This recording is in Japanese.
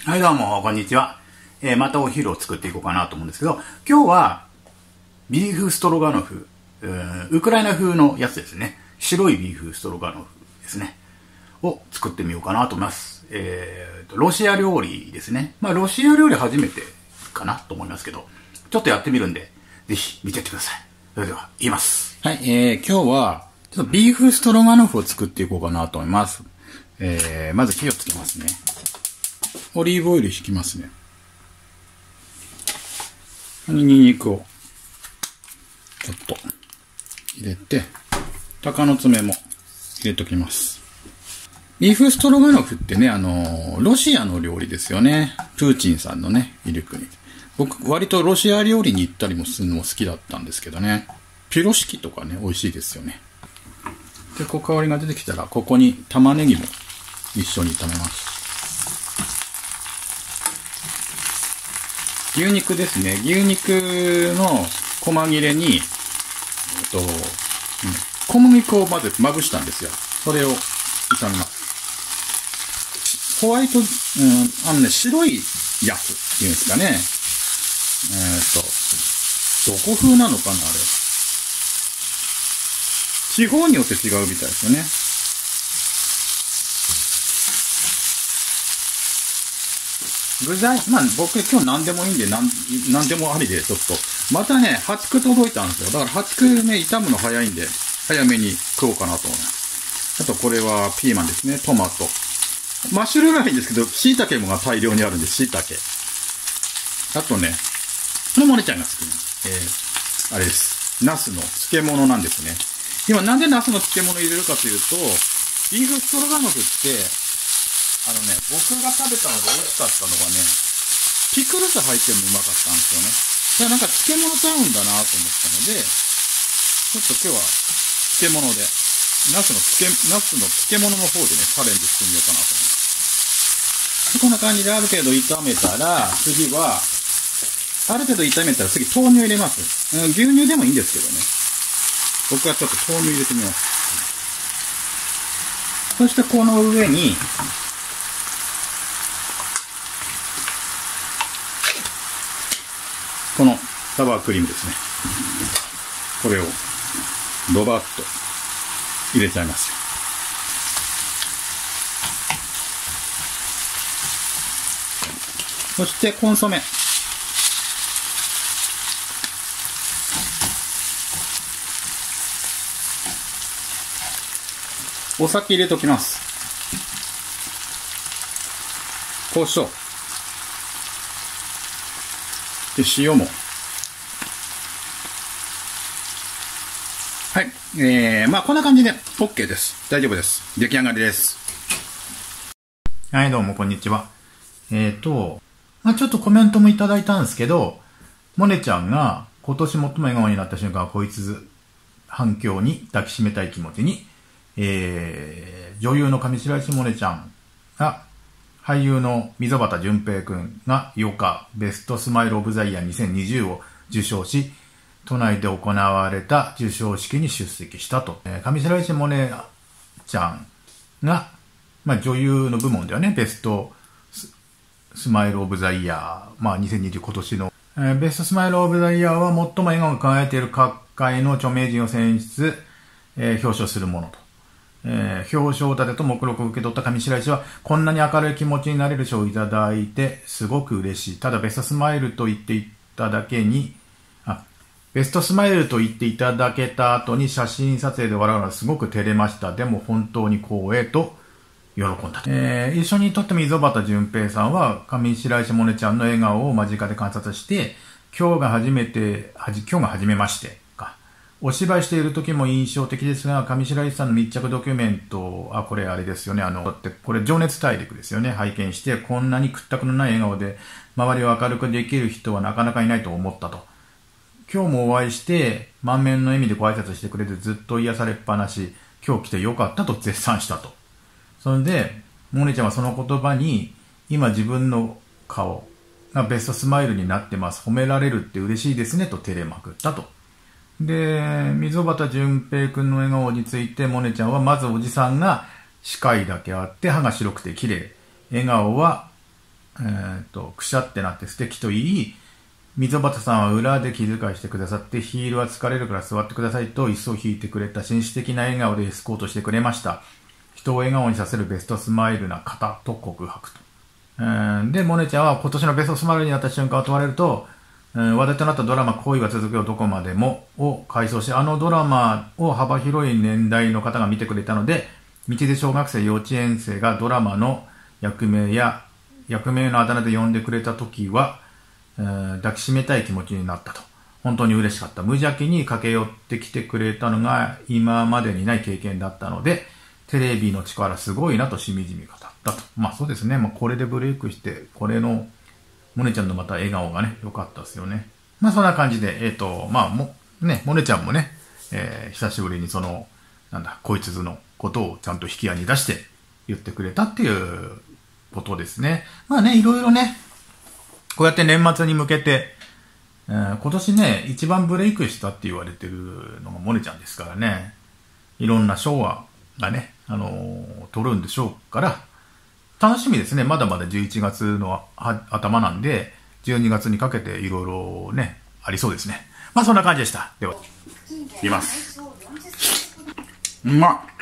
はい、どうも、こんにちは。またお昼を作っていこうかなと思うんですけど、今日は、ビーフストロガノフ、ウクライナ風のやつですね。白いビーフストロガノフですね。を作ってみようかなと思います。ロシア料理ですね。まあ、ロシア料理初めてかなと思いますけど、ちょっとやってみるんで、ぜひ見てってください。それでは、言います。はい、今日は、ちょっとビーフストロガノフを作っていこうかなと思います。まず火をつけますね。オリーブオイル引きますね。ニンニクをちょっと入れて、鷹の爪も入れときます。ビーフストロガノフってね、ロシアの料理ですよね。プーチンさんのね、いる国。僕、割とロシア料理に行ったりもするのも好きだったんですけどね。ピロシキとかね、美味しいですよね。で、香りが出てきたら、ここに玉ねぎも一緒に炒めます。牛肉ですね。牛肉の細切れに、小麦粉をまぶしたんですよ。それを炒めます。ホワイト、白いやつっていうんですかね。どこ風なのかな、あれ。地方によって違うみたいですよね。具材、まあ僕今日何でもいいんで、何でもありで、ちょっと。またね、ハチク届いたんですよ。だからハチクね、炒むの早いんで、早めに食おうかなと思います。あとこれはピーマンですね、トマト。マッシュルームがいいんですけど、椎茸もが大量にあるんで、椎茸。あとね、これもねちゃんが好きな、あれです。ナスの漬物なんですね。今なんでナスの漬物入れるかというと、ビーフストロガノフって、僕が食べたので美味しかったのがね、ピクルス入ってもうまかったんですよね。だからなんか漬物ちゃうんだなと思ったので、ちょっと今日は漬物で、ナスの漬物の方でね、チャレンジしてみようかなと思います。こんな感じである程度炒めたら、次は、ある程度炒めたら次豆乳入れます。牛乳でもいいんですけどね。僕はちょっと豆乳入れてみます。そしてこの上に、このサワークリームですね。これをドバッと入れちゃいます。そしてコンソメ。お酒入れときます。胡椒。で、塩も。はい。まあ、こんな感じで OK です。大丈夫です。出来上がりです。はい、どうも、こんにちは。まあ、ちょっとコメントもいただいたんですけど、モネちゃんが今年最も笑顔になった瞬間はこいつ反響に抱きしめたい気持ちに、女優の上白石萌音ちゃんが、俳優の溝端淳平くんが8日、ベストスマイルオブザイヤー2020を受賞し、都内で行われた授賞式に出席したと。上白石萌音ちゃんが、まあ、女優の部門ではね、ベストスマイルオブザイヤー、まあ、2020今年の、ベストスマイルオブザイヤーは最も笑顔が輝いている各界の著名人を選出、表彰するものと。表彰立てと目録を受け取った上白石は、こんなに明るい気持ちになれる賞をいただいて、すごく嬉しい。ただ、ベストスマイルと言っていただけに、ベストスマイルと言っていただけた後に写真撮影で笑うのはすごく照れました。でも本当に光栄と喜んだと。一緒に撮って溝端淳平さんは、上白石萌音ちゃんの笑顔を間近で観察して、今日が初めまして。お芝居している時も印象的ですが、上白石さんの密着ドキュメント、これあれですよね、これ情熱大陸ですよね、拝見して、こんなに屈託のない笑顔で、周りを明るくできる人はなかなかいないと思ったと。今日もお会いして、満面の笑みでご挨拶してくれてずっと癒されっぱなし、今日来てよかったと絶賛したと。それで、モネちゃんはその言葉に、今自分の顔がベストスマイルになってます。褒められるって嬉しいですねと照れまくったと。で、溝端淳平くんの笑顔について、モネちゃんはまずおじさんが歯科医だけあって歯が白くて綺麗。笑顔はくしゃってなって素敵と言い、溝端さんは裏で気遣いしてくださって、ヒールは疲れるから座ってくださいと椅子を引いてくれた紳士的な笑顔でエスコートしてくれました。人を笑顔にさせるベストスマイルな方と告白と。で、モネちゃんは今年のベストスマイルになった瞬間を問われると、話題となったドラマ恋が続くよどこまでもを回想し、あのドラマを幅広い年代の方が見てくれたので、道で小学生幼稚園生がドラマの役名のあだ名で呼んでくれた時は、抱きしめたい気持ちになったと。本当に嬉しかった。無邪気に駆け寄ってきてくれたのが今までにない経験だったので、テレビの力すごいなとしみじみ語ったと。まあそうですね。これでブレイクして、これのモネちゃんのまた笑顔がね、良かったですよね。まあそんな感じで、モネちゃんもね、久しぶりにこいつのことをちゃんと引き合いに出して言ってくれたっていうことですね。まあね、いろいろね、こうやって年末に向けて、今年ね、一番ブレイクしたって言われてるのがモネちゃんですからね、いろんな賞がね、取るんでしょうから、楽しみですね。まだまだ11月の頭なんで、12月にかけていろいろね、ありそうですね。まあそんな感じでした。では、いきます。うまっ。